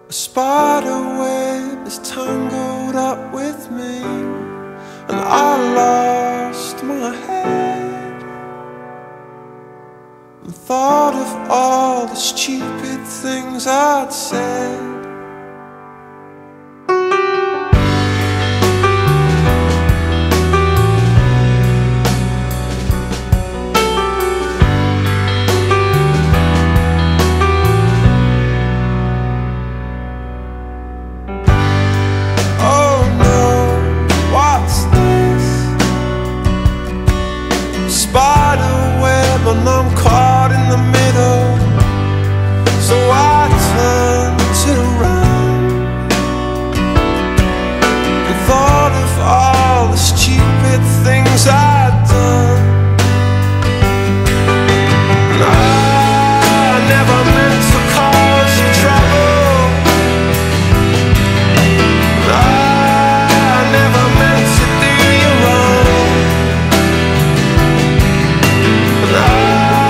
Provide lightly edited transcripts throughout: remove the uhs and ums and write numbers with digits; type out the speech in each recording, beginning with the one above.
A spider web is tangled up with me, and I lost my head and thought of all the stupid things I'd said. And I'm caught in the middle, so I turned it around and thought of all the stupid things I'd done. And I never meant to cause you trouble, and I never meant to do you wrong. And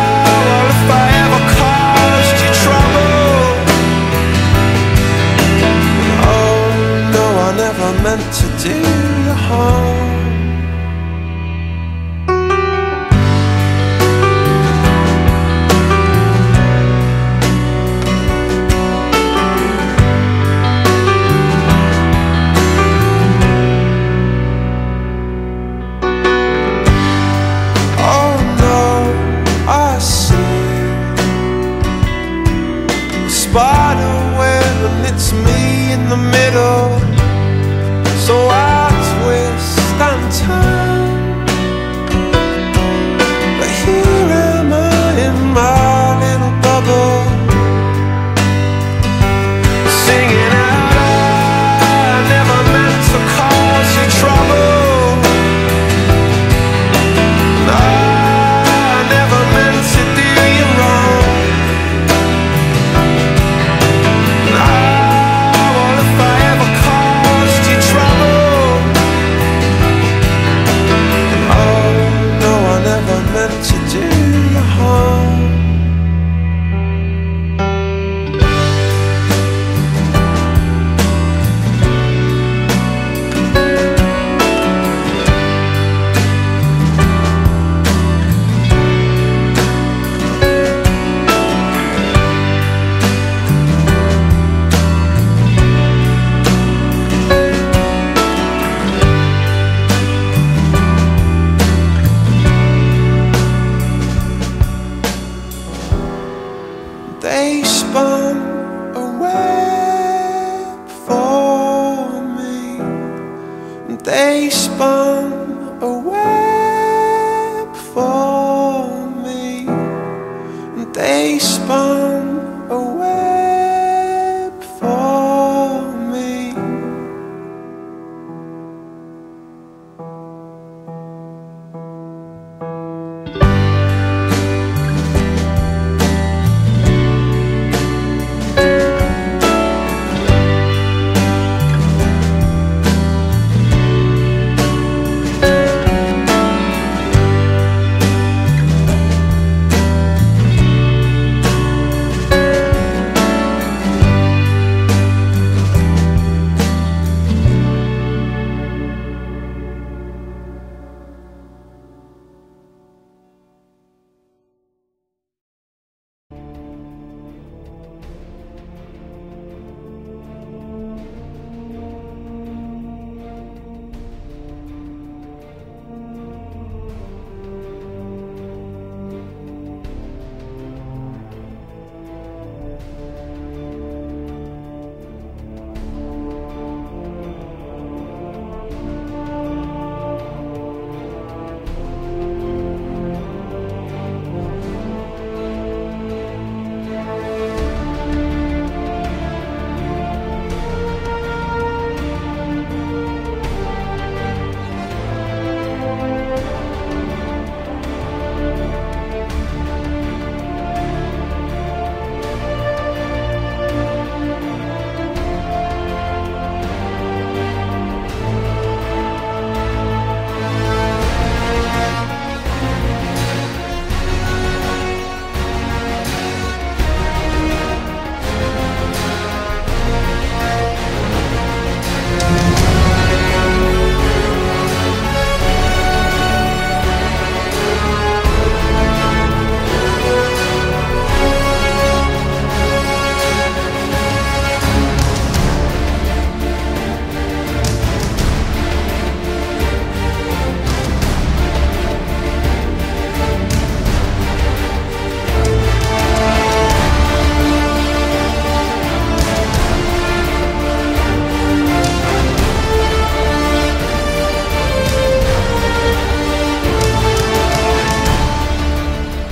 meant to do you harm. Oh no, I see a spider web and it's me in the middle. So I twist and turn, but here am I in my little bubble, singing out, I never meant to cause you trouble, and I never meant to do you wrong, and well, if I ever caused you trouble, to do you harm. They spun a web for me, and they spun